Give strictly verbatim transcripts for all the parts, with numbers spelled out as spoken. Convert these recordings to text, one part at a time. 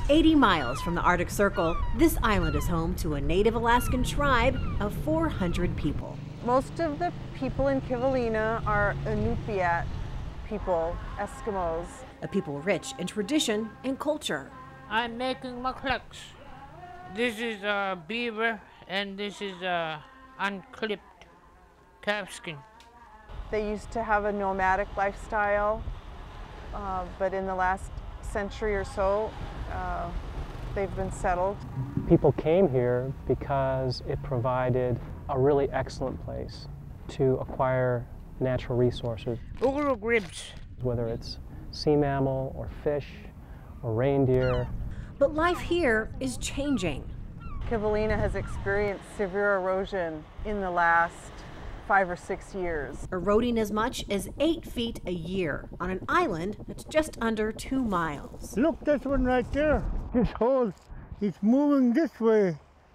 eighty miles from the Arctic Circle, this island is home to a native Alaskan tribe of four hundred people. Most of the people in Kivalina are Inupiat people, Eskimos. A people rich in tradition and culture. I'm making maklaks. This is a beaver and this is a unclipped calfskin. They used to have a nomadic lifestyle, uh, but in the last century or so, uh, they've been settled. People came here because it provided a really excellent place to acquire natural resources. Oogarok ribs. Whether it's sea mammal or fish or reindeer. But life here is changing. Kivalina has experienced severe erosion in the last five or six years. Eroding as much as eight feet a year on an island that's just under two miles. Look, this one right there. This hole is moving this way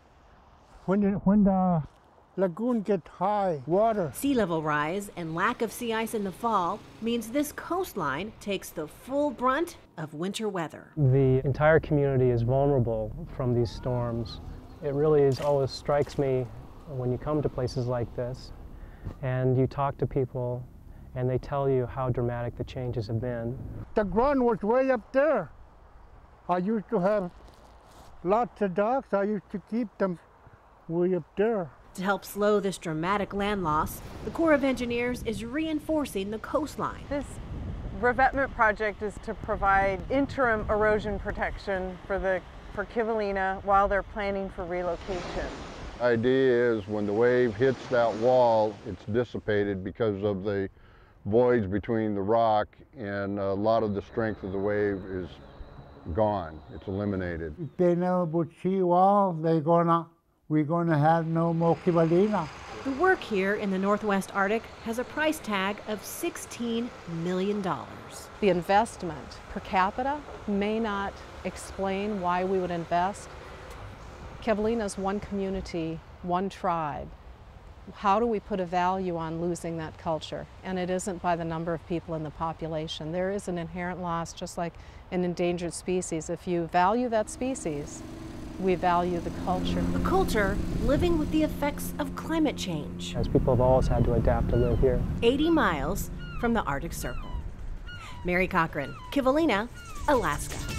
when, it, when the lagoon gets high water. Sea level rise and lack of sea ice in the fall means this coastline takes the full brunt of winter weather. The entire community is vulnerable from these storms. It really is, always strikes me when you come to places like this and you talk to people and they tell you how dramatic the changes have been. The ground was way up there. I used to have lots of dogs. I used to keep them way up there. To help slow this dramatic land loss, the Corps of Engineers is reinforcing the coastline. This revetment project is to provide interim erosion protection for the for Kivalina while they're planning for relocation. The idea is when the wave hits that wall, it's dissipated because of the voids between the rock, and a lot of the strength of the wave is gone. It's eliminated. If they never put seawall, they're gonna, we're gonna have no more Kivalina. The work here in the Northwest Arctic has a price tag of sixteen million dollars. The investment per capita may not explain why we would invest. Kivalina is one community, one tribe. How do we put a value on losing that culture? And it isn't by the number of people in the population. There is an inherent loss, just like an endangered species. If you value that species, we value the culture. The culture living with the effects of climate change. As people have always had to adapt to live here. eighty miles from the Arctic Circle. Mary Cochran, Kivalina, Alaska.